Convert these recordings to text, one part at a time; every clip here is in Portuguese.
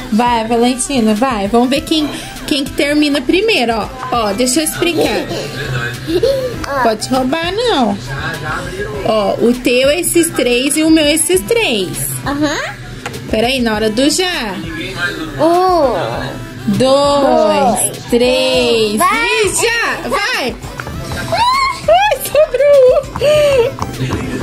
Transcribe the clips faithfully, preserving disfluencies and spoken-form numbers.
Vai, Valentina, vai. Vamos ver quem, quem que termina primeiro, ó. Ó, deixa eu explicar. Pode roubar, não. Ó, o teu é esses três e o meu é esses três. Aham. Peraí, na hora do já. Um. Dois, Dois, três. vai. E já, vai. Ai, sobrou um.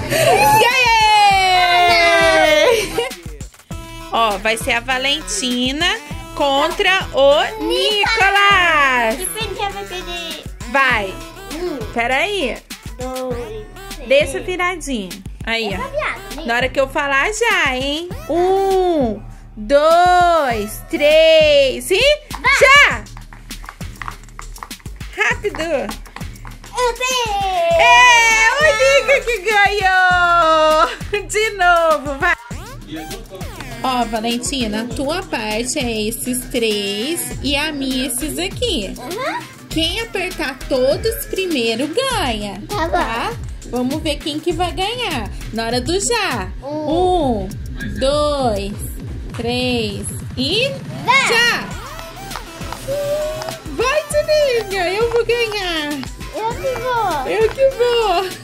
Ganhei! Ó, vai ser a Valentina contra o Nicolas. Quem vai perder? Vai. Um, Peraí. dois, três. Deixa viradinho. Aí, Essa ó. viada, né? Na hora que eu falar já, hein? Um, dois, três e já! Rápido! Eu tenho! É, o Nico que ganhou! De novo, vai! Ó, Valentina, a tua parte é esses três e a minha esses aqui. Aham. Quem apertar todos primeiro ganha. Tá bom. Tá? Vamos ver quem que vai ganhar. Na hora do já. Um. Um, dois, três e Vai. já! Vai, Tuninha! Eu vou ganhar! Eu que vou! Eu que vou!